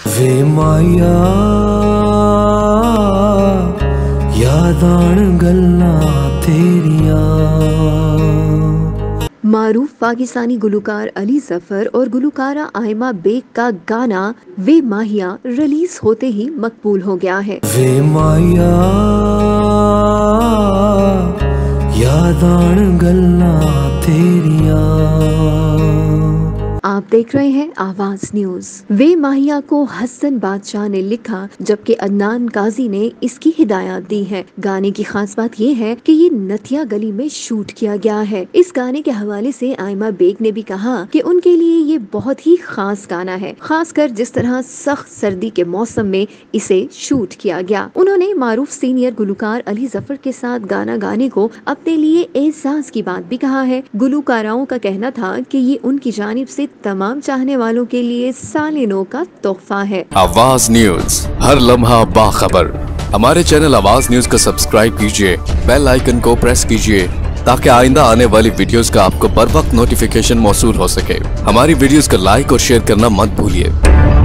वे माया याद आन गल्लां तेरियां। मारूफ पाकिस्तानी गुलकार अली जफर और गुलकारा आयमा बेग का गाना वे माहिया रिलीज होते ही मकबूल हो गया है। वे माया याद आन गल्लां तेरियां। आप देख रहे हैं आवाज न्यूज। वे माहिया को हसन बादशाह ने लिखा, जबकि अदनान काजी ने इसकी हिदायत दी है। गाने की खास बात यह है कि ये नथिया गली में शूट किया गया है। इस गाने के हवाले से आयमा बेग ने भी कहा कि उनके लिए ये बहुत ही खास गाना है, खासकर जिस तरह सख्त सर्दी के मौसम में इसे शूट किया गया। उन्होंने मारूफ सीनियर गुलकार अली जफर के साथ गाना गाने को अपने लिए एहसास की बात भी कहा है। गुलकाराओं का कहना था कि ये उनकी जानिब से तमाम चाहने वालों के लिए साले नो का तोहफा है। आवाज न्यूज, हर लम्हा बाखबर। हमारे चैनल आवाज न्यूज को सब्सक्राइब कीजिए, बेल आइकन को प्रेस कीजिए ताकि आइंदा आने वाली वीडियोस का आपको बर वक्त नोटिफिकेशन मौसूल हो सके। हमारी वीडियोस को लाइक और शेयर करना मत भूलिए।